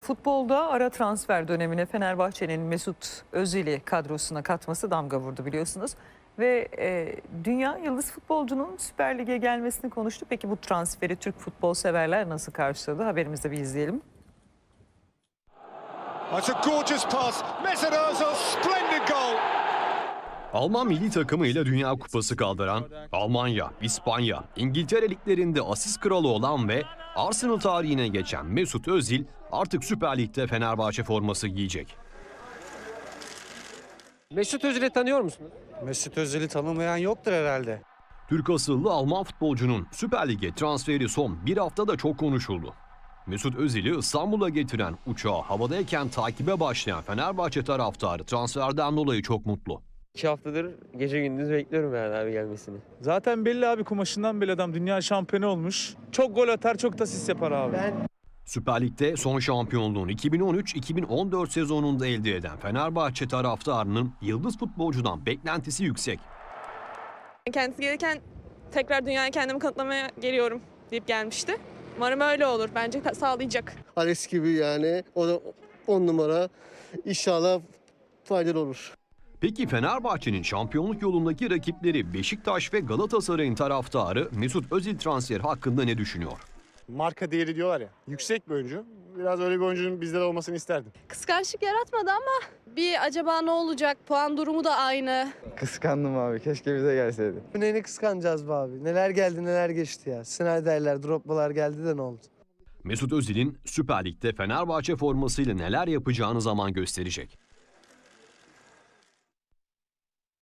Futbolda ara transfer dönemine Fenerbahçe'nin Mesut Özil'i kadrosuna katması damga vurdu biliyorsunuz. Ve dünya yıldız futbolcunun Süper Lig'e gelmesini konuştu. Peki bu transferi Türk futbol severler nasıl karşıladı? Haberimizde bir izleyelim. That's a gorgeous pass. Mesut Özil, splendid goal. Alman milli takımıyla Dünya Kupası kaldıran, Almanya, İspanya, İngiltere liglerinde asist kralı olan ve Arsenal tarihine geçen Mesut Özil artık Süper Lig'de Fenerbahçe forması giyecek. Mesut Özil'i tanıyor musunuz? Mesut Özil'i tanımayan yoktur herhalde. Türk asıllı Alman futbolcunun Süper Lig'e transferi son bir haftada çok konuşuldu. Mesut Özil'i İstanbul'a getiren uçağı havadayken takibe başlayan Fenerbahçe taraftarı transferden dolayı çok mutlu. 2 haftadır gece gündüz bekliyorum yani abi gelmesini. Zaten belli abi, kumaşından bile adam dünya şampiyonu olmuş. Çok gol atar, çok da asist yapar abi. Süper Lig'de son şampiyonluğunu 2013-2014 sezonunda elde eden Fenerbahçe taraftarının yıldız futbolcudan beklentisi yüksek. Kendisi gelirken tekrar dünyaya kendimi kanıtlamaya geliyorum deyip gelmişti. Umarım öyle olur. Bence sağlayacak. Alex gibi yani. O da 10 numara. İnşallah faydalı olur. Peki Fenerbahçe'nin şampiyonluk yolundaki rakipleri Beşiktaş ve Galatasaray'ın taraftarı Mesut Özil transferi hakkında ne düşünüyor? Marka değeri diyorlar ya, yüksek bir oyuncu. Biraz öyle bir oyuncunun bizde de olmasını isterdim. Kıskançlık yaratmadı ama bir acaba ne olacak? Puan durumu da aynı. Kıskandım abi. Keşke bize gelseydi. Neyini kıskanacağız be abi? Neler geldi neler geçti ya. Snyder'ler, Drogba'lar geldi de ne oldu? Mesut Özil'in Süper Lig'de Fenerbahçe formasıyla neler yapacağını zaman gösterecek.